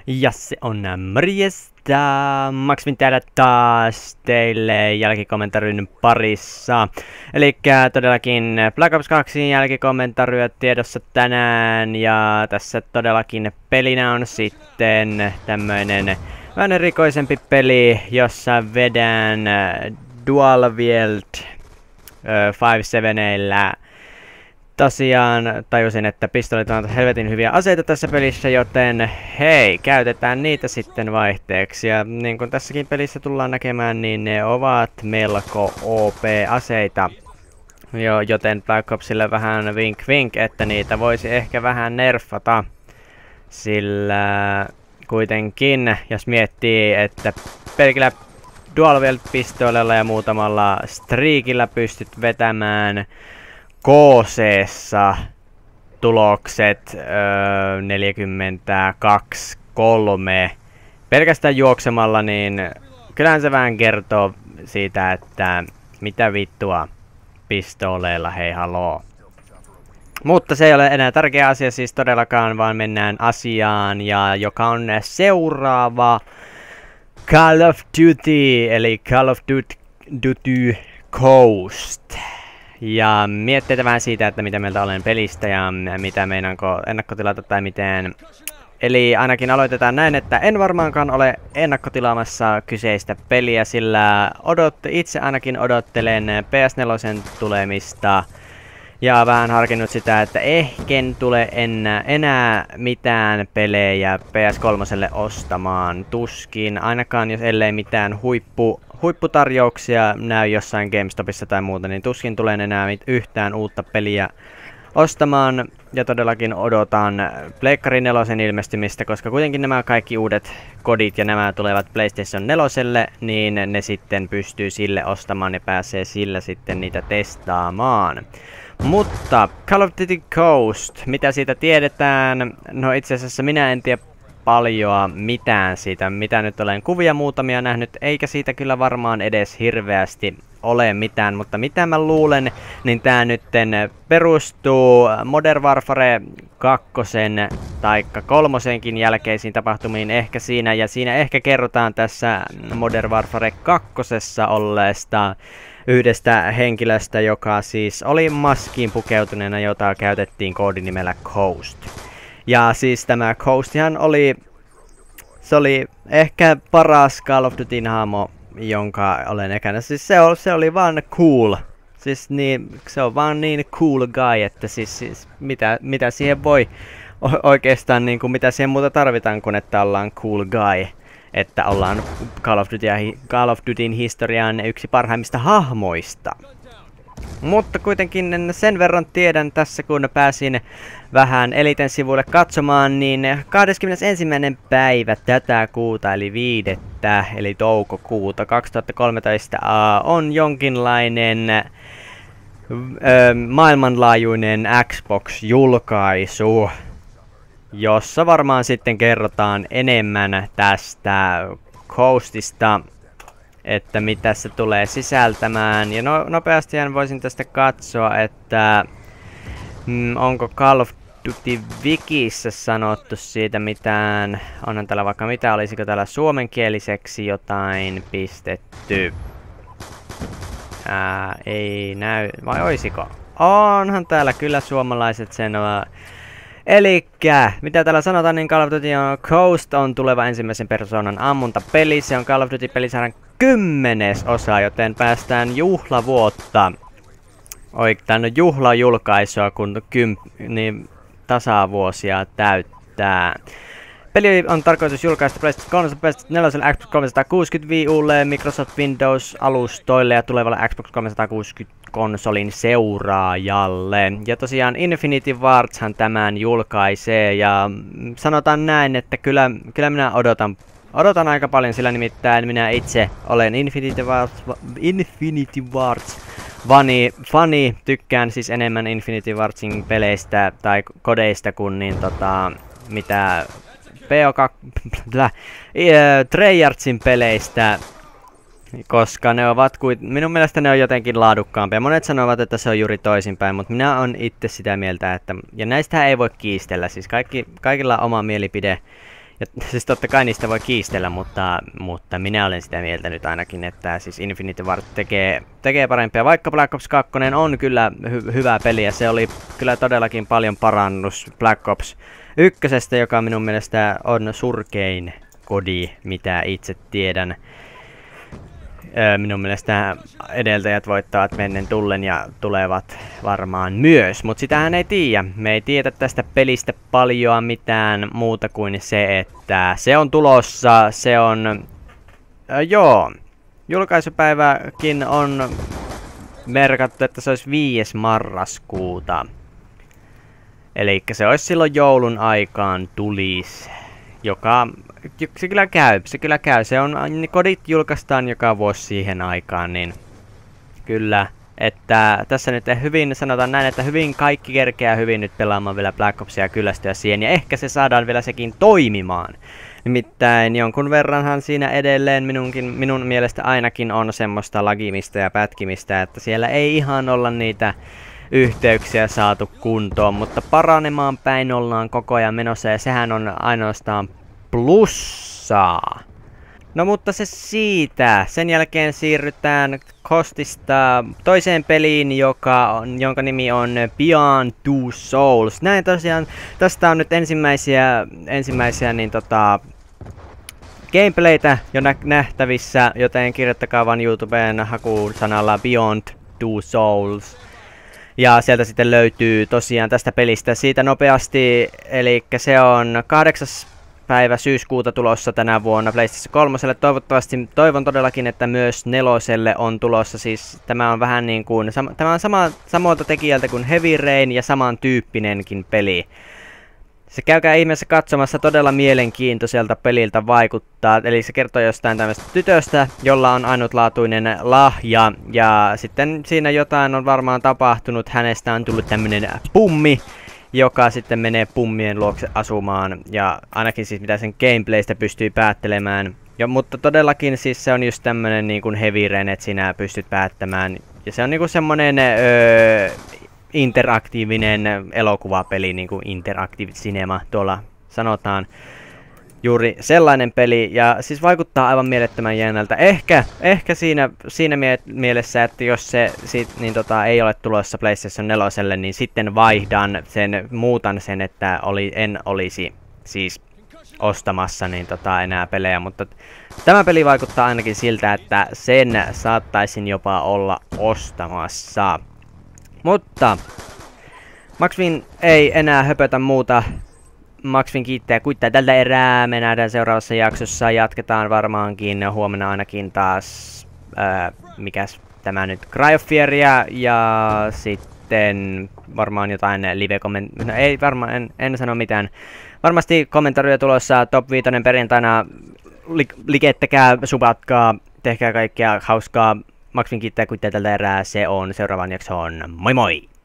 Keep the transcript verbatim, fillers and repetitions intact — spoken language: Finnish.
Ja se on morjesta! Maximin täällä taas teille jälkikommentaryn parissa. Elikkä todellakin Black Ops kaksi jälkikommentarya tiedossa tänään. Ja tässä todellakin pelinä on sitten tämmöinen vähän erikoisempi peli, jossa vedän Dual Wield viisi seitsemän. Tosiaan tajusin, että pistolit on helvetin hyviä aseita tässä pelissä, joten hei, käytetään niitä sitten vaihteeksi. Ja niin kuin tässäkin pelissä tullaan näkemään, niin ne ovat melko O P-aseita. Jo, joten Black Opsille vähän vink vink, että niitä voisi ehkä vähän nerfata. Sillä kuitenkin, jos miettii, että pelkillä Dual Wield-pistoolilla ja muutamalla streakillä pystyt vetämään K C:ssä tulokset öö, neljäkymmentäkaksi kolme pelkästään juoksemalla, niin kyllähän se vähän kertoo siitä, että mitä vittua pistooleilla, hei haloo. Mutta se ei ole enää tärkeä asia siis todellakaan, vaan mennään asiaan, ja joka on seuraava Call of Duty, eli Call of Duty Ghost. Ja mietteitä vähän siitä, että mitä mieltä olen pelistä ja mitä meinaanko ennakkotilata tai miten. Eli ainakin aloitetaan näin, että en varmaankaan ole ennakkotilaamassa kyseistä peliä, sillä odot, itse ainakin odottelen P S neljä tulemista. Ja vähän harkinnut sitä, että ehken tule enää, enää mitään pelejä P S kolme ostamaan. Tuskin, ainakaan jos ellei mitään huippu, huipputarjouksia näy jossain GameStopissa tai muuta, niin tuskin tulen enää yhtään uutta peliä ostamaan. Ja todellakin odotan Pleikkari nelosen ilmestymistä, koska kuitenkin nämä kaikki uudet kodit ja nämä tulevat PlayStation neljälle, niin ne sitten pystyy sille ostamaan ja pääsee sillä sitten niitä testaamaan. Mutta Call of Duty Ghost, mitä siitä tiedetään? No itse asiassa minä en tiedä paljoa mitään siitä, mitä nyt olen kuvia muutamia nähnyt, eikä siitä kyllä varmaan edes hirveästi ole mitään, mutta mitä mä luulen, niin tää nytten perustuu Modern Warfare kakkosen taikka kolmosenkin jälkeisiin tapahtumiin ehkä siinä, ja siinä ehkä kerrotaan tässä Modern Warfare kakkosessa olleesta yhdestä henkilöstä, joka siis oli maskiin pukeutuneena, jota käytettiin koodinimellä Ghost. Ja siis tämä Ghostihan oli, se oli ehkä paras Call of Dutyn hahmo, jonka olen ekänä. Siis se oli, se oli vaan cool. Siis niin, se on vaan niin cool guy, että siis, siis mitä, mitä siihen voi oikeastaan, niin kuin mitä siihen muuta tarvitaan, kun että ollaan cool guy. Että ollaan Call of, Duty, Call of Dutyn historian yksi parhaimmista hahmoista. Mutta kuitenkin sen verran tiedän tässä, kun pääsin vähän Eliten sivuille katsomaan, niin kahdeskymmenesensimmäinen päivä tätä kuuta, eli viidettä, eli toukokuuta kaksituhattakolmetoista, on jonkinlainen ö, maailmanlaajuinen Xbox-julkaisu, jossa varmaan sitten kerrotaan enemmän tästä Ghostista, että mitä se tulee sisältämään. Ja no, nopeasti voisin tästä katsoa, että mm, onko Call of Duty Wikissä sanottu siitä mitään. Onhan täällä vaikka mitä, olisiko täällä suomenkieliseksi jotain pistetty. Ää, ei näy, vai oisiko? Onhan täällä kyllä suomalaiset sen. Elikkä, mitä täällä sanotaan, niin Call of Duty Ghost on tuleva ensimmäisen persoonan ammuntapeli. Se on Call of Duty pelisarjan kymmenes osa, joten päästään juhlavuotta. Oikeastaan no juhlajulkaisua, kun kym, niin tasavuosia täyttää. Peli on tarkoitus julkaista PlayStation kolme, PlayStation neljä, Xbox kolmesataakuusikymmentä, Wii Ulle, Microsoft Windows-alustoille ja tulevalle Xbox kolmesataakuusikymmentä-konsolin seuraajalle. Ja tosiaan Infinity Wardhan tämän julkaisee, ja sanotaan näin, että kyllä, kyllä minä odotan, odotan aika paljon, sillä nimittäin minä itse olen Infinity Wards, Infinity Wards Vani, fani, tykkään siis enemmän Infinity Wardsin peleistä tai kodeista kuin niin tota, mitä P O kaksi, Treyarchin peleistä, koska ne ovat kuin, minun mielestä ne on jotenkin laadukkaampia. Monet sanovat, että se on juuri toisinpäin, mutta minä olen itse sitä mieltä, että, ja näistähän ei voi kiistellä, siis kaikki, kaikilla on oma mielipide. Ja siis totta kai niistä voi kiistellä, mutta, mutta minä olen sitä mieltä nyt ainakin, että siis Infinity Ward tekee, tekee parempia. Vaikka Black Ops kaksi on kyllä hy hyvä peli ja se oli kyllä todellakin paljon parannus Black Ops ykkösestä, joka minun mielestä on surkein kodi, mitä itse tiedän. Öö, minun mielestä edeltäjät voittavat mennen tullen ja tulevat varmaan myös, mutta sitähän ei tiedä. Me ei tiedä tästä pelistä paljon mitään muuta kuin se, että se on tulossa, se on... Öö, joo, julkaisupäiväkin on merkattu, että se olisi viides marraskuuta. Eli se olisi silloin joulun aikaan tulisi, joka... Se kyllä käy, se kyllä käy. Se on, kodit julkaistaan joka vuosi siihen aikaan, niin kyllä. Että tässä nyt hyvin, sanotaan näin, että hyvin kaikki kerkeää hyvin nyt pelaamaan vielä Black Opsia ja kyllästyä siihen. Ja ehkä se saadaan vielä sekin toimimaan. Nimittäin jonkun verranhan siinä edelleen minunkin, minun mielestä ainakin on semmoista lagimista ja pätkimistä, että siellä ei ihan olla niitä yhteyksiä saatu kuntoon, mutta paranemaan päin ollaan koko ajan menossa ja sehän on ainoastaan plussaa. No mutta se siitä. Sen jälkeen siirrytään Ghostista toiseen peliin, joka on, jonka nimi on Beyond Two Souls. Näin tosiaan, tästä on nyt ensimmäisiä, ensimmäisiä niin tota, gameplaytä jo nä nähtävissä, joten kirjoittakaa vaan YouTubeen hakusanalla Beyond Two Souls. Ja sieltä sitten löytyy tosiaan tästä pelistä siitä nopeasti, eli se on kahdeksas päivä syyskuuta tulossa tänä vuonna PlayStation kolmoselle. Toivottavasti, toivon todellakin, että myös neloselle on tulossa. Siis tämä on vähän niin kuin, tämä on sama, samoilta tekijältä kuin Heavy Rain ja samantyyppinenkin peli. Se käykää ihmeessä katsomassa, todella mielenkiintoiselta peliltä vaikuttaa. Eli se kertoo jostain tämmöistä tytöstä, jolla on ainutlaatuinen lahja. Ja sitten siinä jotain on varmaan tapahtunut. Hänestä on tullut tämmönen pummi, joka sitten menee pummien luokse asumaan. Ja ainakin siis mitä sen gameplaystä pystyy päättelemään. Ja, mutta todellakin siis se on just tämmönen niin kuin Heavy Rain, että sinä pystyt päättämään. Ja se on niinku semmonen öö, interaktiivinen elokuvapeli, niin kuin Interactive Cinema tuolla sanotaan. Juuri sellainen peli, ja siis vaikuttaa aivan mielettömän jännältä. Ehkä, ehkä siinä, siinä mie mielessä, että jos se sit, niin tota, ei ole tulossa PlayStation neloselle, niin sitten vaihdan sen, muutan sen, että oli, en olisi siis ostamassa niin tota, enää pelejä. Mutta tämä peli vaikuttaa ainakin siltä, että sen saattaisin jopa olla ostamassa. Mutta Maxwin ei enää höpötä muuta. Maxwin kiittää ja kuittaa tältä erää. Me nähdään seuraavassa jaksossa. Jatketaan varmaankin huomenna ainakin taas, ää, mikäs tämä nyt, Cry of Fearia ja sitten varmaan jotain live-komment... No ei varmaan, en, en sano mitään. Varmasti kommentaarioja tulossa top viisi perjantaina. Li likettäkää, subatkaa, tehkää kaikkea hauskaa. Maxwin kiittää ja kuittaa tältä erää. Se on seuraavan jakson. Moi moi!